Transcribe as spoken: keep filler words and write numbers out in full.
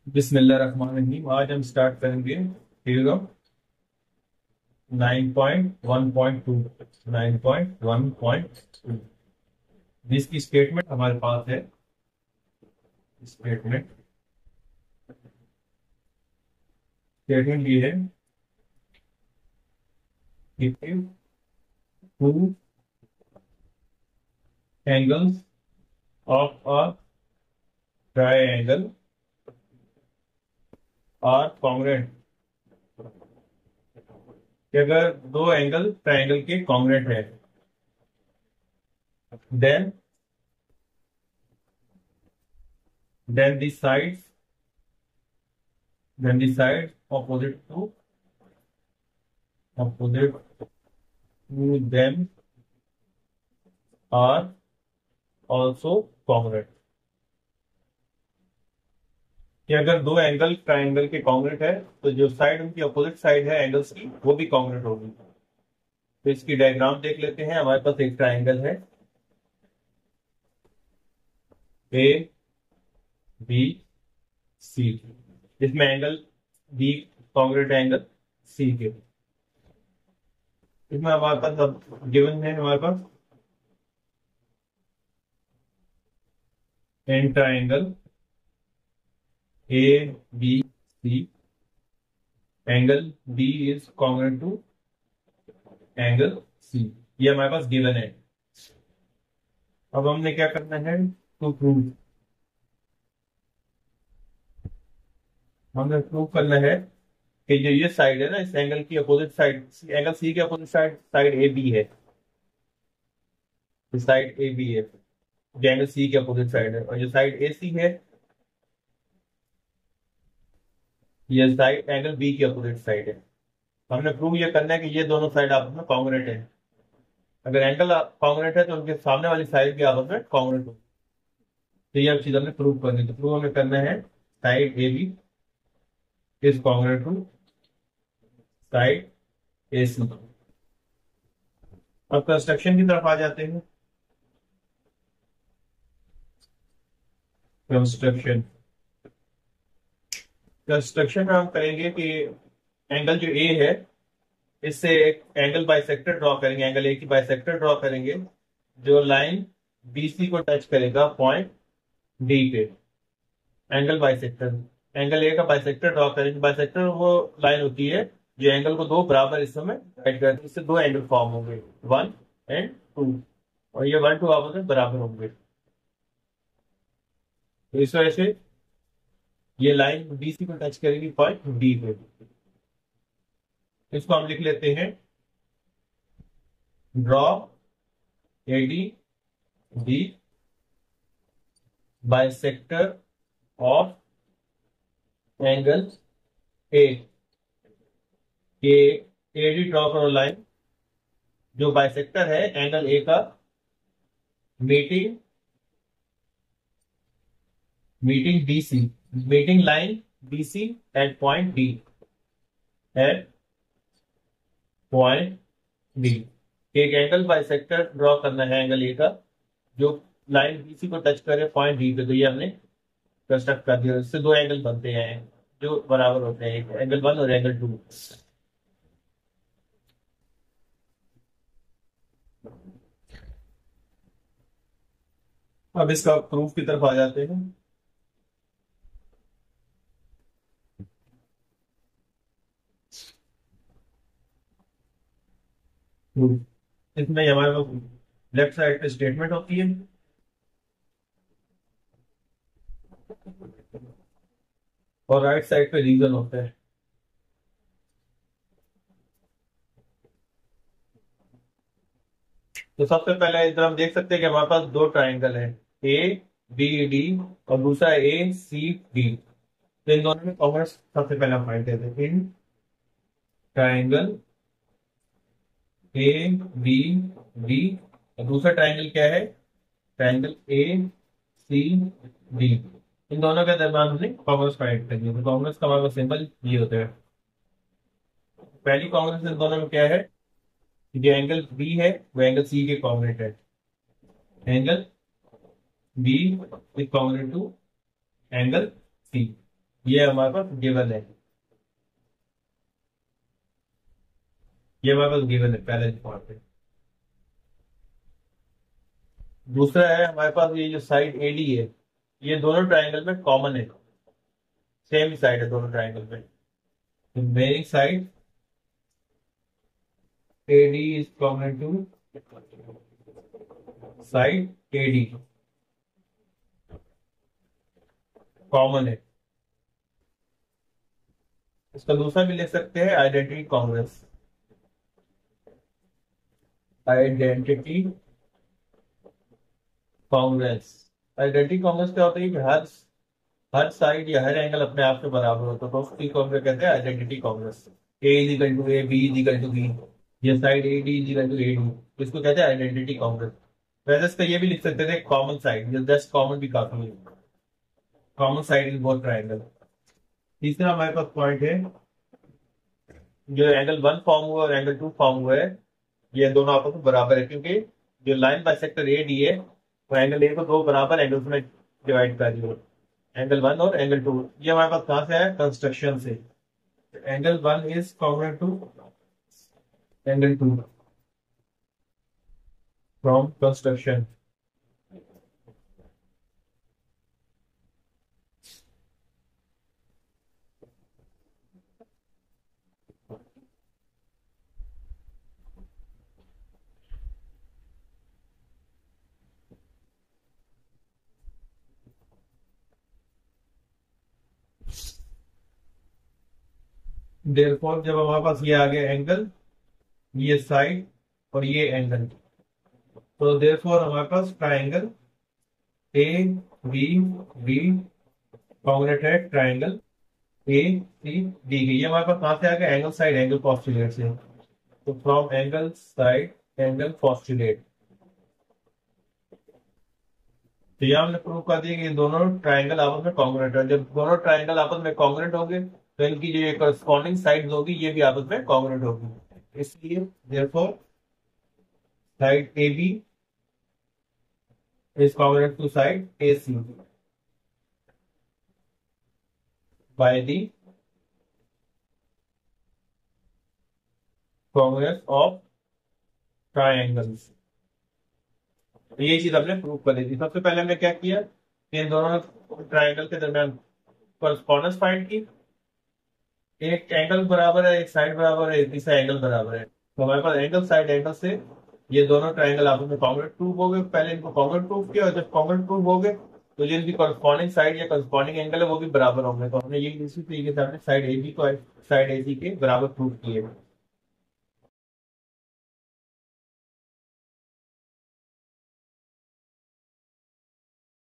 बिस्मिल्लाहिर्रहमानिर्रहीम। आज हम स्टार्ट करेंगे theorem nine point one point two nine point one point two जिसकी स्टेटमेंट हमारे पास है। स्टेटमेंट स्टेटमेंट ये है कि two angles of a triangle are congruent, कि अगर दो एंगल ट्रायंगल के कॉन्ग्रुएंट है, then then the sides then the side opposite to opposite to them are also congruent। कि अगर दो एंगल ट्राइंगल के कॉन्ग्रुएंट है तो जो साइड उनकी अपोजिट साइड है एंगल्स की वो भी कॉन्ग्रुएंट होगी। तो इसकी डायग्राम देख लेते हैं। हमारे पास एक ट्राइंगल है ए बी सी, जिसमें angle B congruent angle C के। इसमें हमारे पास अब गिवन है हमारे पास an triangle A B C, angle B is congruent to angle C. ये हमारे पास गिवन है। अब हमने क्या करना है टू प्रूव हमें प्रूव करना है कि जो ये साइड है ना, इस एंगल की अपोजिट साइड, एंगल सी के opposite side side A B है। साइड ए बी है जो एंगल सी के अपोजिट साइड है, और जो साइड ए सी है ये साइड एंगल बी की अपोजिट साइड है। हमने प्रूव ये करना है कि ये दोनों साइड आपस में कॉन्ग्रुएंट है। अगर एंगल कॉन्ग्रुएंट है तो उनके सामने वाली साइड भी आपस में कॉन्ग्रुएंट हो। तो ये चीज हमने प्रूव करनी है। तो प्रूव हमें करना है side A B is congruent to side A C. अब कंस्ट्रक्शन की तरफ आ जाते हैं। कंस्ट्रक्शन कंस्ट्रक्शन में हम करेंगे कि एंगल जो ए है इससे एक एंगल बाइसेक्टर ड्रॉ करेंगे। एंगल ए की बाइसेक्टर ड्रॉ करेंगे जो लाइन बीसी को टच करेगा पॉइंट डी पे। एंगल बाइसेक्टर एंगल ए का बाइसेक्टर ड्रॉ करेंगे। बाइसेक्टर वो लाइन होती है जो एंगल को दो बराबर हिस्सों में डिवाइड करती है। इससे दो एंगल फॉर्म होंगे, वन एंड टू, और ये वन टू आपस में बराबर होंगे। तो इस वजह से ये लाइन बीसी को टच करेगी पॉइंट डी पे। इसको हम लिख लेते हैं draw AD D bisector of angle A. AD draw करो लाइन जो बाइसेक्टर है एंगल ए का, meeting meeting BC, meeting line BC at point D at point D. एक एंगल बाइसेक्टर ड्रॉ करना है एंगल ए का जो लाइन बीसी को टच करे पॉइंट डी पे। तो ये हमने कंस्ट्रक्ट कर दिया। इससे दो एंगल बनते हैं जो बराबर होते हैं, एंगल वन और एंगल टू। अब इसका प्रूफ की तरफ आ जाते हैं। इसमें हमारे पास लेफ्ट साइड पे स्टेटमेंट होती है और राइट साइड पे रीजन होता है। तो सबसे पहले इधर हम देख सकते हैं कि हमारे पास दो ट्राइंगल है, ए बी डी और दूसरा ए सी डी। तो इन दोनों में कॉमर्स सबसे पहले हम फाइंड करते हैं। In triangle A B D और दूसरा ट्राइंगल क्या है, ट्राइंगल ए सी डी। इन दोनों के दरम्यान हमने कॉमर्स फाइंड करनी है। तो कॉमर्स का हमारा सिंबल ये होता है। पहली कॉमर्स इन दोनों में क्या है, जो एंगल बी है वो एंगल सी के कॉन्ग्रुएंट है। Angle B is congruent to angle C. ये हमारे पास गिवन है, ये हमारे पास गिवन है पहले पॉइंट पे। दूसरा है हमारे पास ये जो साइड एडी है, ये दोनों ट्राइंगल में कॉमन है, सेम साइड है दोनों ट्राइंगल में। मेरी side AD is common to side AD, common है। इसका दूसरा भी लिख सकते हैं identity congruence. Identity congruence, identity congruence क्या होता है कि हर हर साइड या हर एंगल अपने आप से बराबर होता है, तो उसकी कांग्रेस कहते हैं identity congruence. A is equal to A, B is equal to B, ये side A D is equal to A D, इसको कहते हैं आइडेंटिटी कांग्रेस। वैसे इसका ये भी लिख सकते थे कॉमन साइड, जस्ट कॉमन भी काफी है, common side in both triangle. तीसरा हमारे पास पॉइंट है, जो एंगल वन फॉर्म हुआ और एंगल टू फॉर्म हुआ है, ये दोनों आपस में बराबर है, क्योंकि जो लाइन बाइसेक्टर ए डी है वो एंगल ए को दो बराबर एंगल्स में डिवाइड कर रही है, एंगल वन और एंगल टू। ये हमारे पास कहां से है, कंस्ट्रक्शन से। Angle one is common to angle two from construction. Therefore जब हमारे पास ये आ गया एंगल, ये साइड और ये एंगल, तो देयरफॉर हमारे पास triangle A B B congruent है ट्राइंगल ए सी डी की। ये हमारे पास कहां से आ गया, एंगल साइड एंगल पोस्टुलेट से। तो from angle side angle postulate, तो यह हमने प्रूव कर दिया कि ये दोनों ट्राइंगल आपस में कॉन्ग्रेंट है। जब दोनों ट्राइंगल आपस में कॉन्ग्रेंट होंगे तो इनकी जो करस्पॉन्डिंग साइड होगी ये भी आपस में कॉन्ग्रेंट होगी। इसलिए therefore side A B is congruent to side A C by the congruence of triangles. तो ये चीज हमने प्रूव कर दी थी। सबसे पहले हमने क्या किया, इन दोनों ट्राइंगल के दरमियान करस्पॉन्डेंस फाइंड की। एक एंगल बराबर है, एक साइड बराबर है, एक तीसरा एंगल बराबर है, तो हमारे पास एंगल साइड एंगल से ये दोनों ट्राइंगल आपस में कॉन्ग्रेंट प्रूव हो गए। पहले इनको कॉन्ग्रेंट प्रूव किया, और जब कॉन्ग्रेंट प्रूव हो गए तो जिनकी करस्पॉन्डिंग साइड या करस्पॉन्डिंग एंगल है वो भी बराबर होंगे। तो हमने ये इसी तरीके से हमने साइड ए बी को साइड ए सी के बराबर प्रूव किए।